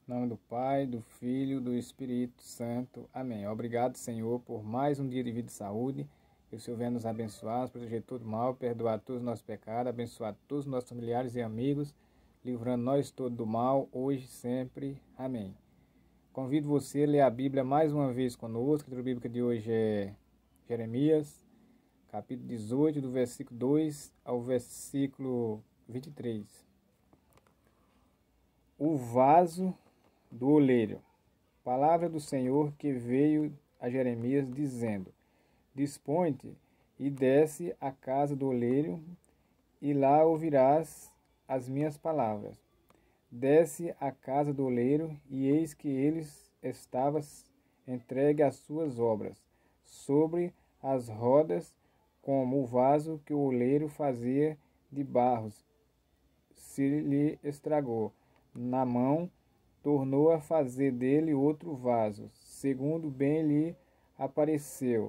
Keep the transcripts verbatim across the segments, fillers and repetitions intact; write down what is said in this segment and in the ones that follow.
Em nome do Pai, do Filho, do Espírito Santo. Amém. Obrigado, Senhor, por mais um dia de vida e saúde. Que o Senhor venha nos abençoar, nos proteger de todo mal, perdoar todos os nossos pecados, abençoar todos os nossos familiares e amigos, livrando nós todos do mal, hoje e sempre. Amém. Convido você a ler a Bíblia mais uma vez conosco. A leitura bíblica de hoje é Jeremias, capítulo dezoito, do versículo dois ao versículo vinte e três. O vaso do oleiro. Palavra do Senhor que veio a Jeremias, dizendo: Dispõe-te e desce à casa do oleiro, e lá ouvirás as minhas palavras. Desce à casa do oleiro, e eis que ele estava entregue às suas obras, sobre as rodas, como o vaso que o oleiro fazia de barros se lhe estragou na mão, tornou a fazer dele outro vaso, segundo bem lhe apareceu.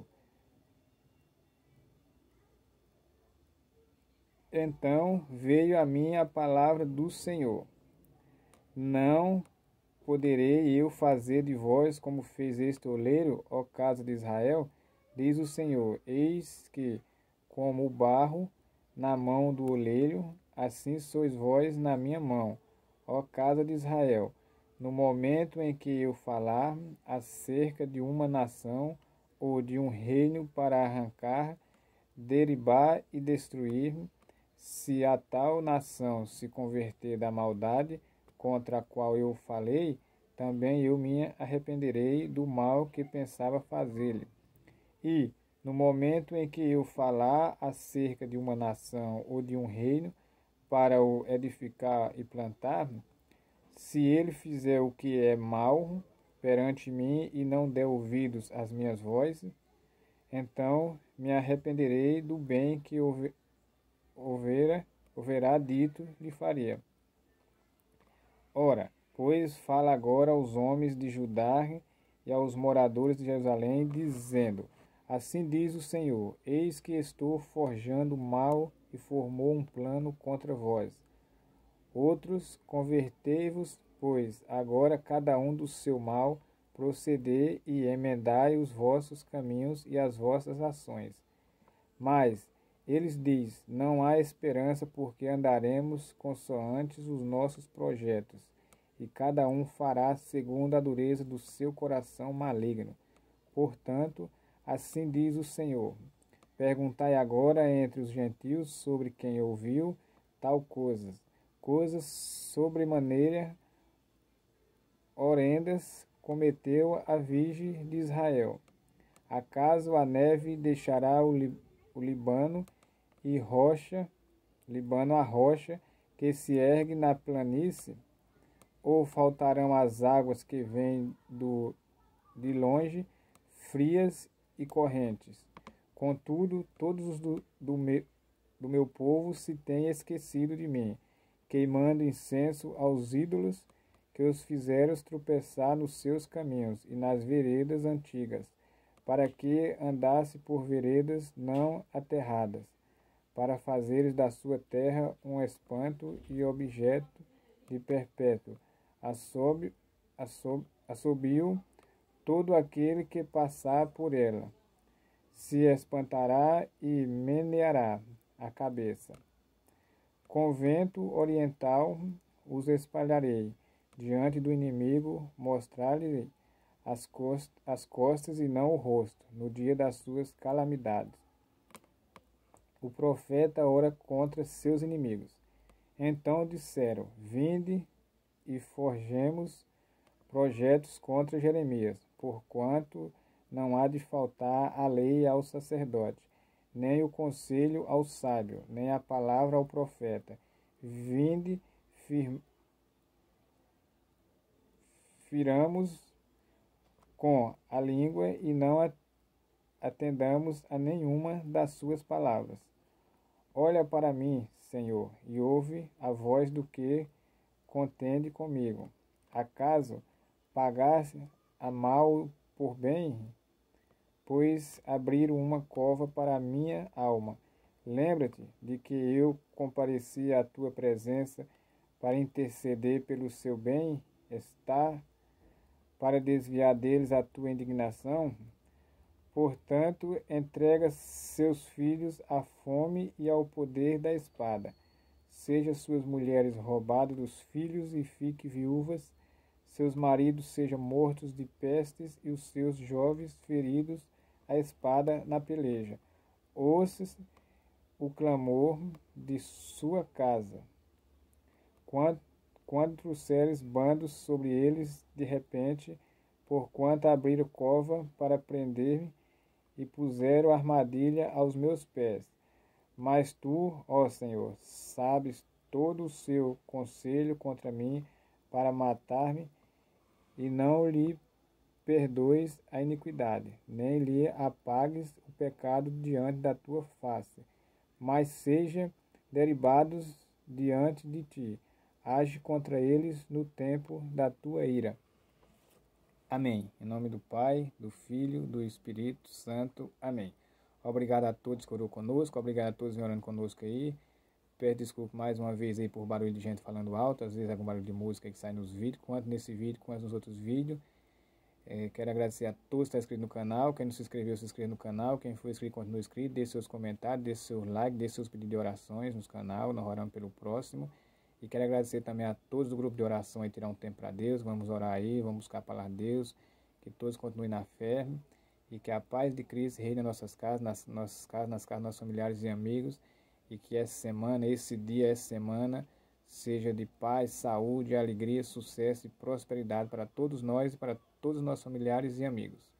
Então veio a mim a palavra do Senhor: Não poderei eu fazer de vós como fez este oleiro, ó casa de Israel? Diz o Senhor: Eis que, como o barro na mão do oleiro, assim sois vós na minha mão, ó casa de Israel. No momento em que eu falar acerca de uma nação ou de um reino para arrancar, derribar e destruir, se a tal nação se converter da maldade contra a qual eu falei, também eu me arrependerei do mal que pensava fazer-lhe. E, no momento em que eu falar acerca de uma nação ou de um reino para o edificar e plantar, se ele fizer o que é mal perante mim e não der ouvidos às minhas vozes, então me arrependerei do bem que houvera, houverá dito lhe faria. Ora, pois fala agora aos homens de Judá e aos moradores de Jerusalém, dizendo: Assim diz o Senhor: Eis que estou forjando mal e formou um plano contra vós. Outros, convertei-vos, pois, agora cada um do seu mal, proceder e emendai os vossos caminhos e as vossas ações. Mas eles diz: Não há esperança, porque andaremos consoantes os nossos projetos, e cada um fará segundo a dureza do seu coração maligno. Portanto, assim diz o Senhor: Perguntai agora entre os gentios sobre quem ouviu tal coisas, coisas sobremaneira horrendas cometeu a Virgem de Israel. Acaso a neve deixará o, li, o Líbano e rocha, Líbano a rocha que se ergue na planície? Ou faltarão as águas que vêm do, de longe, frias e correntes? Contudo, todos os do, do, me, do meu povo se têm esquecido de mim, queimando incenso aos ídolos que os fizeram tropeçar nos seus caminhos e nas veredas antigas, para que andasse por veredas não aterradas, para fazeres da sua terra um espanto e objeto de perpétuo assobio, assob, assobio todo aquele que passar por ela. Se espantará e meneará a cabeça. Com vento oriental os espalharei diante do inimigo, mostrar-lhe as costas, as costas e não o rosto, no dia das suas calamidades. O profeta ora contra seus inimigos. Então disseram: Vinde e forjemos projetos contra Jeremias, porquanto não há de faltar a lei ao sacerdote, nem o conselho ao sábio, nem a palavra ao profeta. Vinde, fir... firamos com a língua e não atendamos a nenhuma das suas palavras. Olha para mim, Senhor, e ouve a voz do que contende comigo. Acaso pagasse a mal por bem? Pois abriram uma cova para a minha alma. Lembra-te de que eu compareci à tua presença para interceder pelo seu bem? está para desviar deles a tua indignação? Portanto, entrega seus filhos à fome e ao poder da espada. Sejam suas mulheres roubadas dos filhos e fiquem viúvas, seus maridos sejam mortos de pestes e os seus jovens feridos à espada na peleja. Ouça-se o clamor de sua casa. Quando, quando trouxeres bandos sobre eles de repente, porquanto abriram cova para prender-me e puseram armadilha aos meus pés. Mas tu, ó Senhor, sabes todo o seu conselho contra mim para matar-me, e não lhe perdoes a iniquidade, nem lhe apagues o pecado diante da tua face, mas sejam derribados diante de ti. Age contra eles no tempo da tua ira. Amém. Em nome do Pai, do Filho, do Espírito Santo. Amém. Obrigado a todos que orou conosco, obrigado a todos que orando conosco aí. Peço desculpa mais uma vez aí por barulho de gente falando alto, às vezes algum barulho de música que sai nos vídeos, quanto nesse vídeo, quanto nos outros vídeos. É, quero agradecer a todos que estão inscritos no canal, quem não se inscreveu, se inscreva no canal, quem for inscrito, continue inscrito, deixe seus comentários, deixe seus likes, deixe seus pedidos de orações no canal, nós oramos pelo próximo. E quero agradecer também a todos do grupo de oração aí, tirar um tempo para Deus, vamos orar aí, vamos buscar a palavra de Deus, que todos continuem na fé e que a paz de Cristo reine nas nossas casas, nas nossas casas, nas casas dos nossos familiares e amigos, e que essa semana, esse dia, essa semana, seja de paz, saúde, alegria, sucesso e prosperidade para todos nós e para todos os nossos familiares e amigos.